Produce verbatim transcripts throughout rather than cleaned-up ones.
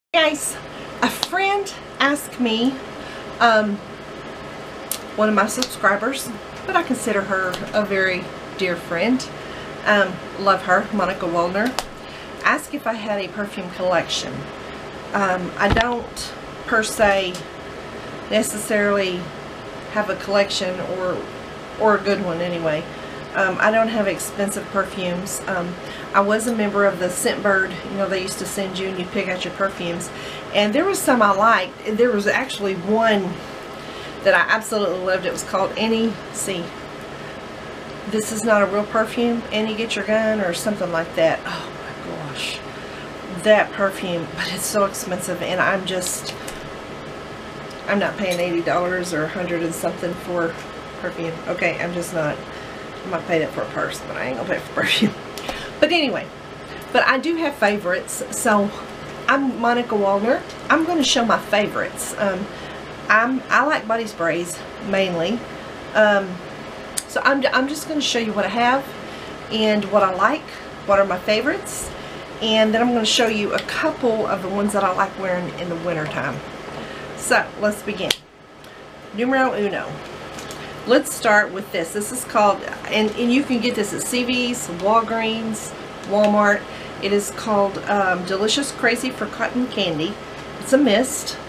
Guys, a friend asked me, um, one of my subscribers, but I consider her a very dear friend, um, love her, Monica Waldner, asked if I had a perfume collection. Um, I don't per se necessarily have a collection, or or a good one anyway. Um, I don't have expensive perfumes. Um, I was a member of the Scentbird. You know, they used to send you and you pick out your perfumes. And there was some I liked. There was actually one that I absolutely loved. It was called Annie. See, this is not a real perfume. Annie, get your gun, or something like that. Oh my gosh, that perfume! But it's so expensive, and I'm just, I'm not paying eighty dollars or a hundred and something for perfume. Okay, I'm just not. I might pay that for a purse, but I ain't gonna pay for perfume. But anyway, but I do have favorites. So I'm Monica Waldner. I'm going to show my favorites. Um, I'm I like body sprays mainly. Um, so I'm I'm just going to show you what I have and what I like, what are my favorites, and then I'm going to show you a couple of the ones that I like wearing in the winter time. So let's begin. Numero uno. Let's start with this. This is called, and, and you can get this at C V's, Walgreens, Walmart. It is called um, Delicious Crazy for Cotton Candy. It's a mist.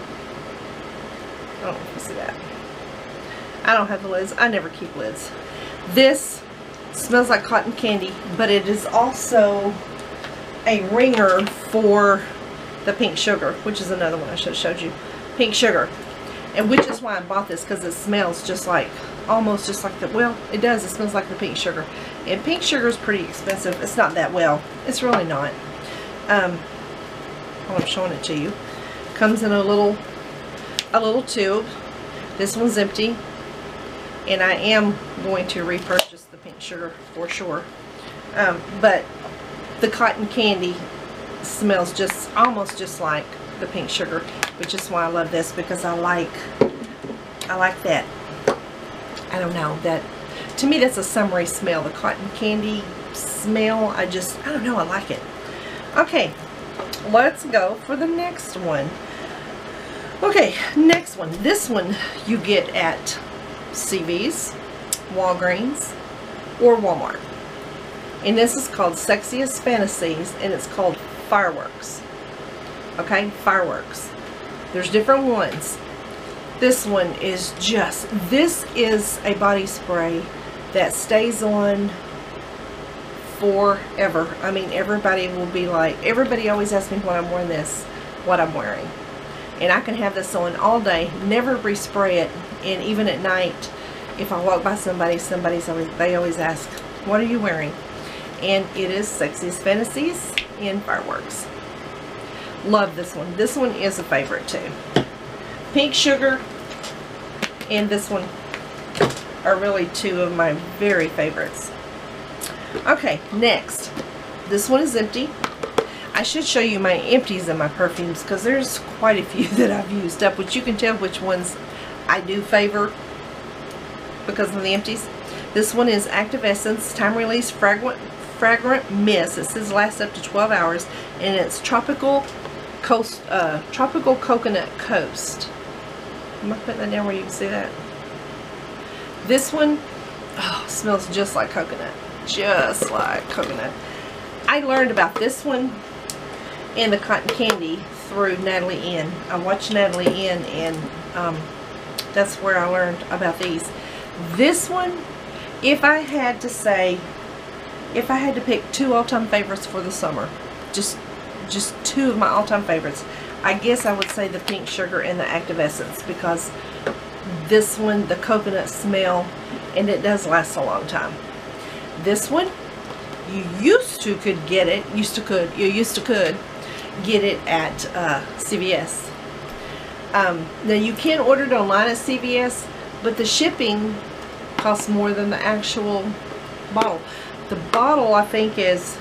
I don't know if you see that. I don't have the lids. I never keep lids. This smells like cotton candy, but it is also a ringer for the pink sugar, which is another one I should have showed you. Pink sugar. And which is why I bought this, because it smells just like, almost just like the, well, it does, it smells like the pink sugar. And pink sugar is pretty expensive. It's not that well. It's really not. Um, well, I'm showing it to you. Comes in a little, a little tube. This one's empty. And I am going to repurchase the pink sugar for sure. Um, but the cotton candy smells just, almost just like the pink sugar, which is why I love this, because I like I like that, I don't know, that to me that's a summery smell, the cotton candy smell. I just, I don't know, I like it. Okay, let's go for the next one. Okay, next one. This one you get at C V's, Walgreens, or Walmart, and this is called Sexiest Fantasies, and it's called Fireworks. Okay, Fireworks. There's different ones. This one is just, this is a body spray that stays on forever. I mean, everybody will be like, everybody always asks me when I'm wearing this, what I'm wearing. And I can have this on all day, never respray it, and even at night, if I walk by somebody, somebody's always, they always ask, what are you wearing? And it is Sexiest Fantasies in Fireworks. Love this one. This one is a favorite too. Pink Sugar and this one are really two of my very favorites. Okay, next. This one is empty. I should show you my empties in my perfumes, because there's quite a few that I've used up, which you can tell which ones I do favor because of the empties. This one is Active Essence Time Release Fragrant Fragrant Mist. It says lasts up to twelve hours, and it's Tropical Coast, uh, Tropical Coconut Coast. Am I putting that down where you can see that? This one, oh, smells just like coconut. Just like coconut. I learned about this one and the cotton candy through Natalie N. I watched Natalie N, and um, that's where I learned about these. This one, if I had to say, if I had to pick two all-time favorites for the summer, just just two of my all-time favorites, I guess I would say the Pink Sugar and the Active Essence, because this one, the coconut smell, and it does last a long time. This one, you used to could get it, used to could, you used to could get it at uh, C V S. Um, now you can order it online at C V S, but the shipping costs more than the actual bottle. The bottle, I think, is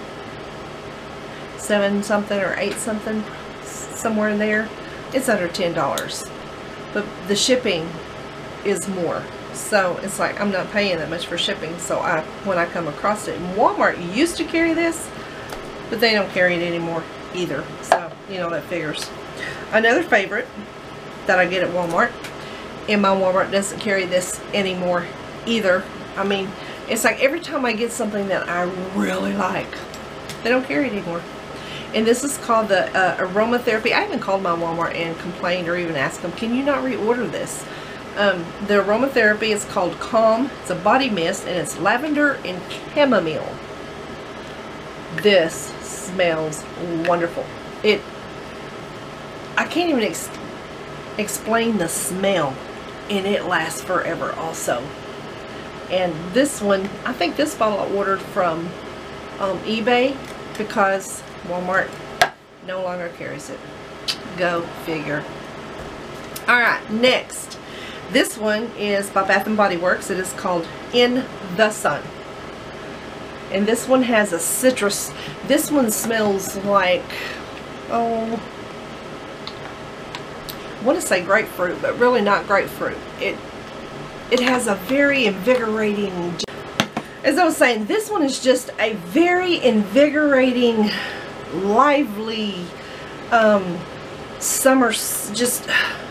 seven something or eight something, somewhere in there. It's under ten dollars, but the shipping is more. So it's like, I'm not paying that much for shipping. So I, when I come across it, Walmart used to carry this, but they don't carry it anymore either. So you know, that figures. Another favorite that I get at Walmart, and my Walmart doesn't carry this anymore either. I mean, it's like every time I get something that I really like, they don't carry it anymore. And this is called the uh, aromatherapy. I even called my Walmart and complained, or even asked them, can you not reorder this? Um, the aromatherapy is called Calm. It's a body mist, and it's lavender and chamomile. This smells wonderful. It, I can't even ex explain the smell, and it lasts forever also. And this one, I think this bottle I ordered from um, eBay, because Walmart no longer carries it. Go figure. Alright, next. This one is by Bath and Body Works. It is called In the Sun. And this one has a citrus. This one smells like, oh, I want to say grapefruit, but really not grapefruit. It, it has a very invigorating, as I was saying, this one is just a very invigorating, lively um, summer, just,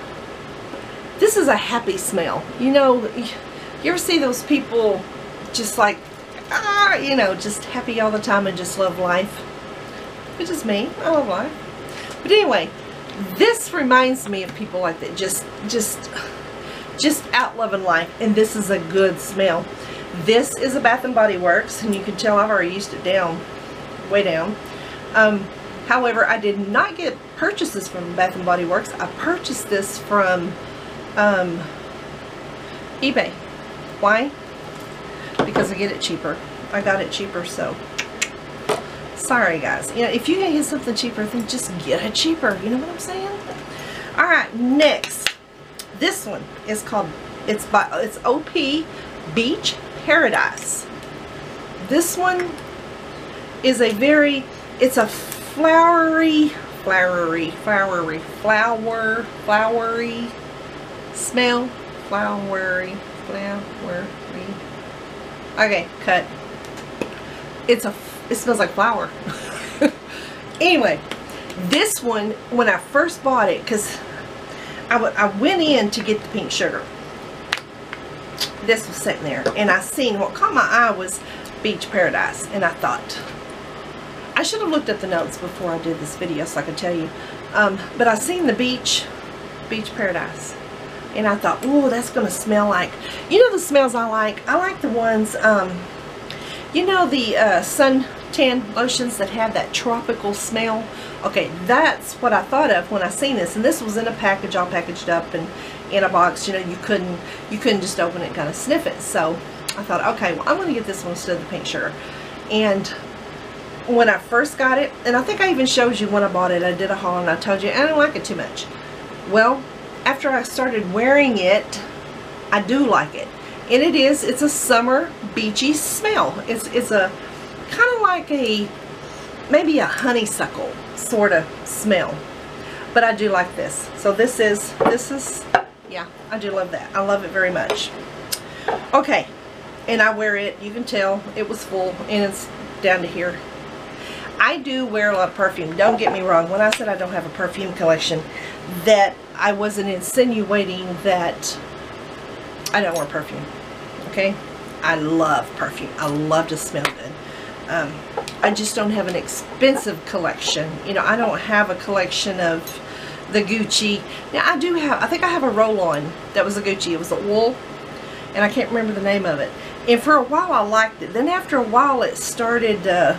this is a happy smell. You know, you ever see those people just like, ah, you know, just happy all the time and just love life? Which is me. I love life. But anyway, this reminds me of people like that, just, just, just out loving life. And this is a good smell. This is a Bath and Body Works, and you can tell I've already used it down, way down. Um, however, I did not get purchases from Bath and Body Works. I purchased this from um, eBay. Why? Because I get it cheaper. I got it cheaper, so sorry guys. You know, if you can get something cheaper, then just get it cheaper. You know what I'm saying? All right, next. This one is called, it's by, it's O P Beach Paradise. This one is a very, it's a flowery, flowery, flowery, flower, flowery smell. Flowery, flowery. Okay, cut. It's a, it smells like flour. Anyway, this one, when I first bought it, because I, I went in to get the pink sugar. This was sitting there, and I seen, what caught my eye was Beach Paradise, and I thought, I should have looked at the notes before I did this video so I could tell you, um, but I seen the beach, Beach Paradise, and I thought, oh, that's going to smell like, you know the smells I like? I like the ones, um, you know the uh, suntan lotions that have that tropical smell? Okay, that's what I thought of when I seen this, and this was in a package, all packaged up and in a box. You know, you couldn't you couldn't just open it and kind of sniff it. So I thought, okay, well, I'm going to get this one instead of the pink sugar. And when I first got it, and I think I even showed you when I bought it, I did a haul and I told you I don't like it too much. Well, after I started wearing it, I do like it. And it is, it's a summer beachy smell. It's, it's a kind of like a, maybe a honeysuckle sort of smell. But I do like this. So this is, this is, yeah, I do love that. I love it very much. Okay, and I wear it, you can tell it was full, and it's down to here. I do wear a lot of perfume. Don't get me wrong. When I said I don't have a perfume collection, that I wasn't insinuating that I don't wear perfume. Okay? I love perfume. I love to smell good. Um, I just don't have an expensive collection. You know, I don't have a collection of the Gucci. Now, I do have, I think I have a roll-on that was a Gucci. It was a wool, and I can't remember the name of it. And for a while, I liked it. Then after a while, it started, uh,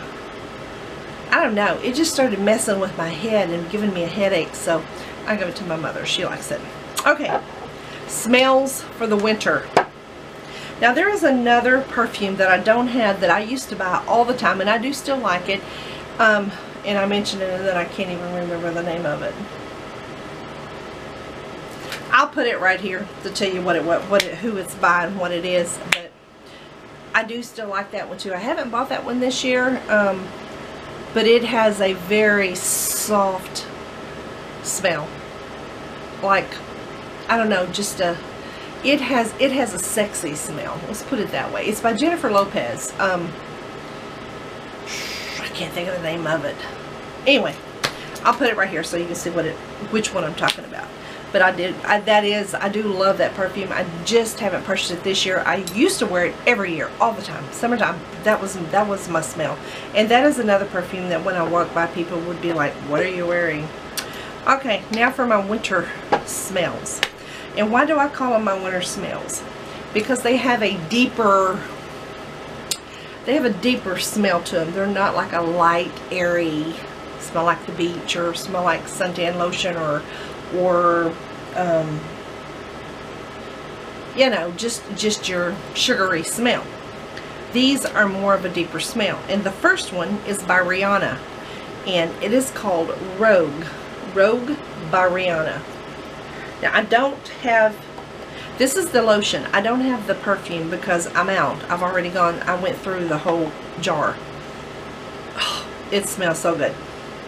I don't know, it just started messing with my head and giving me a headache. So I give it to my mother. She likes it. Okay, smells for the winter. Now there is another perfume that I don't have that I used to buy all the time, and I do still like it. Um, and I mentioned it, and then I can't even remember the name of it. I'll put it right here to tell you what it, what, what it, who it's by and what it is. But I do still like that one too. I haven't bought that one this year, um, but it has a very soft smell. Like, I don't know, just a. It has it has a sexy smell. Let's put it that way. It's by Jennifer Lopez. Um, I can't think of the name of it. Anyway, I'll put it right here so you can see what it, which one I'm talking about. But I did, I, that is, I do love that perfume. I just haven't purchased it this year. I used to wear it every year, all the time. Summertime, that was, that was my smell. And that is another perfume that when I walk by, people would be like, what are you wearing? Okay, now for my winter smells. And why do I call them my winter smells? Because they have a deeper, they have a deeper smell to them. They're not like a light, airy, smell like the beach or smell like suntan lotion or, or, um, you know, just, just your sugary smell. These are more of a deeper smell. And the first one is by Rihanna. And it is called Rogue. Rogue by Rihanna. Now, I don't have, this is the lotion. I don't have the perfume because I'm out. I've already gone, I went through the whole jar. Oh, it smells so good.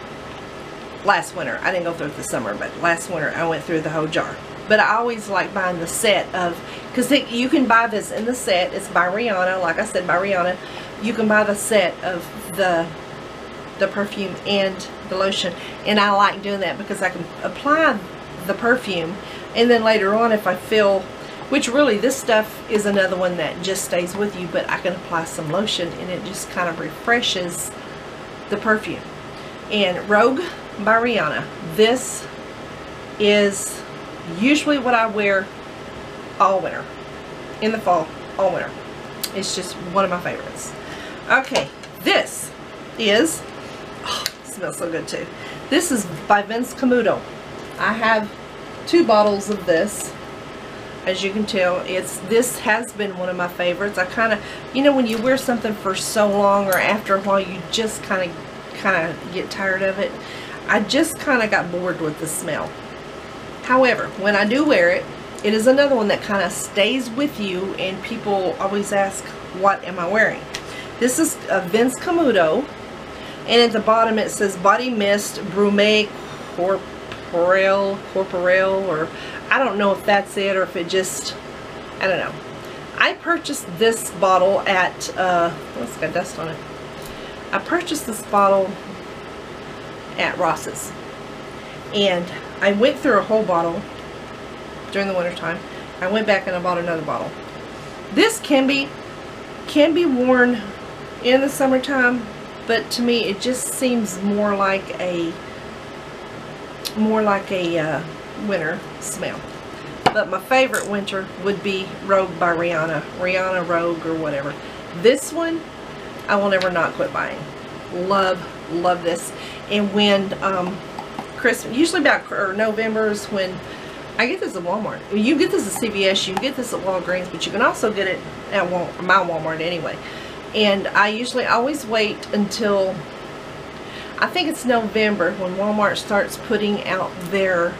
Last winter, I didn't go through it this summer, but last winter I went through the whole jar. But I always like buying the set of, because you can buy this in the set. It's by Rihanna, like I said, by Rihanna. You can buy the set of the the perfume and the lotion, and I like doing that because I can apply the perfume, and then later on if I feel, which really this stuff is another one that just stays with you, but I can apply some lotion and it just kind of refreshes the perfume. And Rogue by Rihanna, this is usually what I wear all winter, in the fall, all winter. It's just one of my favorites. Okay, this is, oh, it smells so good too. This is by Vince Camuto. I have two bottles of this. As you can tell, it's this has been one of my favorites. I kind of, you know, when you wear something for so long or after a while, you just kind of kind of get tired of it. I just kind of got bored with the smell. However, when I do wear it, it is another one that kind of stays with you, and people always ask, what am I wearing? This is a Vince Camuto, and at the bottom it says Body Mist Brume Corporel, Corporel, or I don't know if that's it or if it just, I don't know. I purchased this bottle at, uh, oh, it's got dust on it. I purchased this bottle at Ross's, and I went through a whole bottle during the winter time. I went back and I bought another bottle. This can be can be worn in the summertime, but to me it just seems more like a more like a uh, winter smell. But my favorite winter would be Rogue by Rihanna, Rihanna Rogue or whatever. This one I will never not quit buying. Love, love this. And when um, Christmas, usually about or November is when I get this at Walmart. You get this at C V S, you can get this at Walgreens, but you can also get it at Wal my Walmart anyway. And I usually always wait until, I think it's November, when Walmart starts putting out their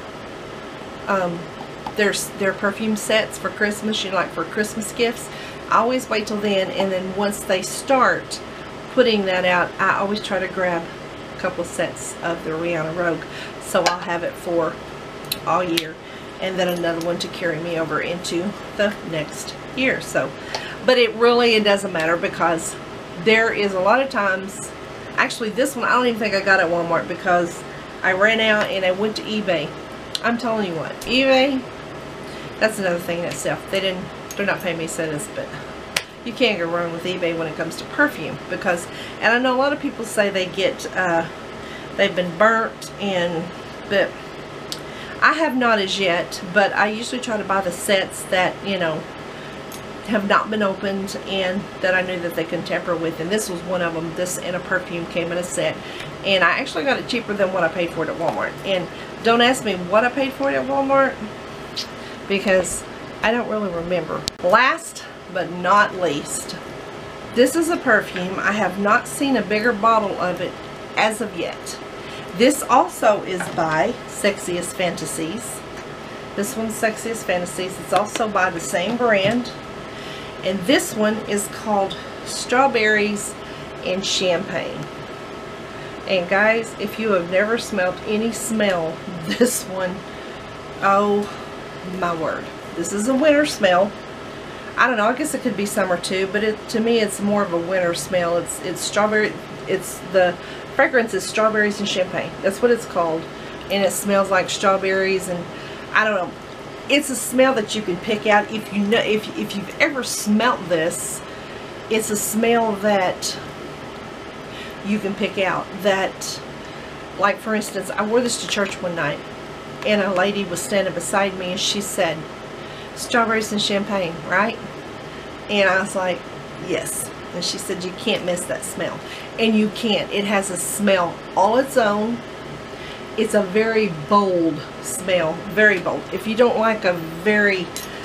um, their, their perfume sets for Christmas, you know, like for Christmas gifts. I always wait till then, and then once they start putting that out, I always try to grab a couple of sets of the Rihanna Rogue, so I'll have it for all year, and then another one to carry me over into the next year. So, but it really, it doesn't matter, because there is a lot of times, actually this one I don't even think I got at Walmart because I ran out and I went to eBay. I'm telling you what, eBay, that's another thing in itself. They didn't, they're not paying me cents, but you can't go wrong with eBay when it comes to perfume, because, and I know a lot of people say they get, uh, they've been burnt, and, but I have not as yet, but I usually try to buy the sets that, you know, have not been opened and that I knew that they can tamper with, and this was one of them. This and a perfume came in a set, and I actually got it cheaper than what I paid for it at Walmart. And don't ask me what I paid for it at Walmart, because I don't really remember. Last but not least, this is a perfume. I have not seen a bigger bottle of it as of yet. This also is by Sexiest Fantasies. This one's Sexiest Fantasies. It's also by the same brand. And this one is called Strawberries and Champagne. And guys, if you have never smelled any smell, this one, oh my word. This is a winter smell. I don't know, I guess it could be summer too, but it, to me it's more of a winter smell. It's it's strawberry, it's the fragrance is Strawberries and Champagne. That's what it's called. And it smells like strawberries, and I don't know. It's a smell that you can pick out. If you know, if, if you've ever smelt this, it's a smell that you can pick out. That, like for instance, I wore this to church one night, and a lady was standing beside me, and she said, "Strawberries and champagne, right?" And I was like, "Yes." And she said, "You can't miss that smell." And you can't. It has a smell all its own. It's a very bold smell, very bold. If you don't like a very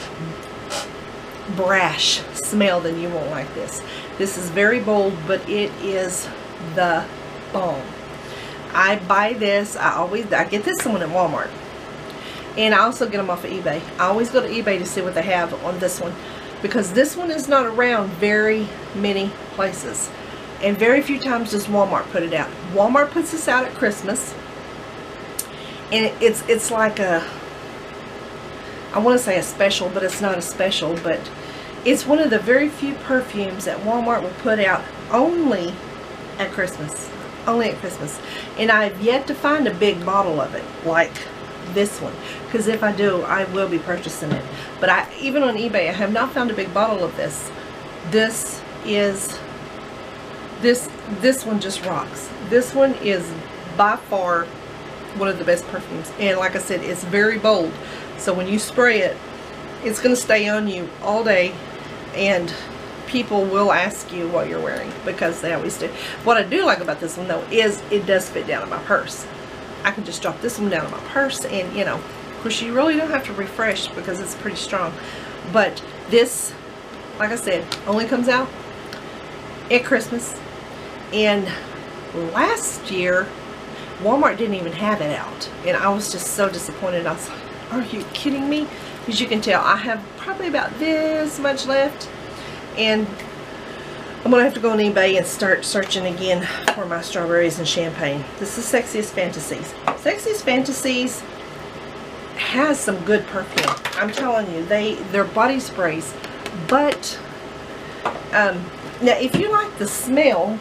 brash smell, then you won't like this. This is very bold, but it is the bomb. I buy this. I always I get this one at Walmart, and I also get them off of eBay. I always go to eBay to see what they have on this one, because this one is not around very many places, and very few times does Walmart put it out. Walmart puts this out at Christmas. And it's it's like a, I want to say a special, but it's not a special, but it's one of the very few perfumes that Walmart will put out only at Christmas. Only at Christmas. And I've yet to find a big bottle of it like this one. Because if I do, I will be purchasing it. But I even on eBay, I have not found a big bottle of this. This is, this, this one just rocks. This one is by far one of the best perfumes, and like I said, it's very bold, so when you spray it, it's going to stay on you all day, and people will ask you what you're wearing, because they always do. What I do like about this one though is it does fit down in my purse. I can just drop this one down in my purse, and you know, of course you really don't have to refresh because it's pretty strong, but this, like I said, only comes out at Christmas. And last year Walmart didn't even have it out, and I was just so disappointed. I was like, are you kidding me? As you can tell, I have probably about this much left, and I'm gonna have to go on eBay and start searching again for my Strawberries and Champagne. This is Sexiest Fantasies. Sexiest Fantasies has some good perfume. I'm telling you, they they're body sprays, but um, now if you like the smell,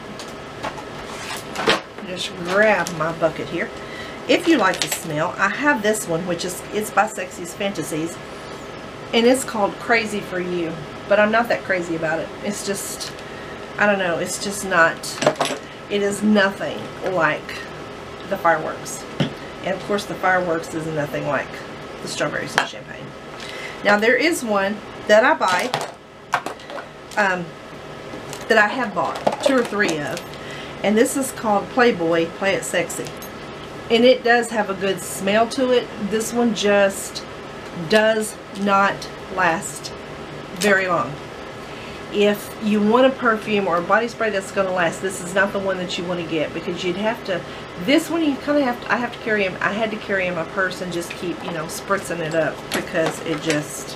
just grab my bucket here. If you like the smell, I have this one, which is, it's by Sexiest Fantasies, and it's called Crazy for You, but I'm not that crazy about it. It's just, I don't know, it's just not, it is nothing like the Fireworks, and of course the Fireworks is nothing like the Strawberries and Champagne. Now there is one that I buy, um, that I have bought two or three of, and this is called Playboy Play It Sexy. And it does have a good smell to it. This one just does not last very long. If you want a perfume or a body spray that's going to last, this is not the one that you want to get, because you'd have to, this one you kind of have to, I have to carry him, I had to carry in my purse and just keep, you know, spritzing it up, because it just,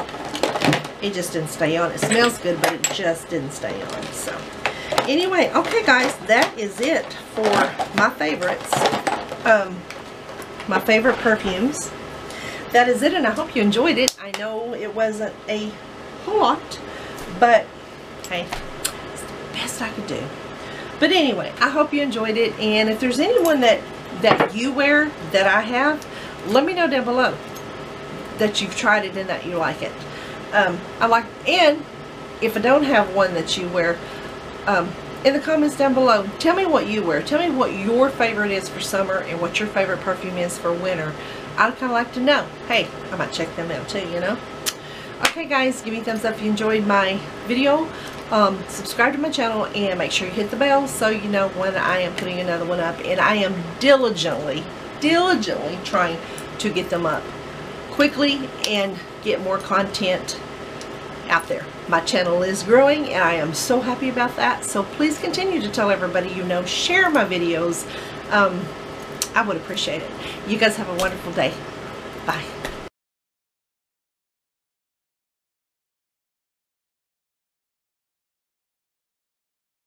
it just didn't stay on. It smells good, but it just didn't stay on. So anyway, okay guys, that is it for my favorites, um, my favorite perfumes. That is it, and I hope you enjoyed it. I know it wasn't a whole lot, but hey, it's the best I could do. But anyway, I hope you enjoyed it, and if there's anyone that, that you wear that I have, let me know down below that you've tried it and that you like it. Um, I like, and if I don't have one that you wear, Um, in the comments down below, tell me what you wear. Tell me what your favorite is for summer and what your favorite perfume is for winter. I'd kind of like to know. Hey, I might check them out too, you know. Okay guys, give me a thumbs up if you enjoyed my video. Um, subscribe to my channel and make sure you hit the bell so you know when I am putting another one up. And I am diligently, diligently trying to get them up quickly and get more content out there. My channel is growing, and I am so happy about that. So please continue to tell everybody you know. Share my videos. Um, I would appreciate it. You guys have a wonderful day. Bye.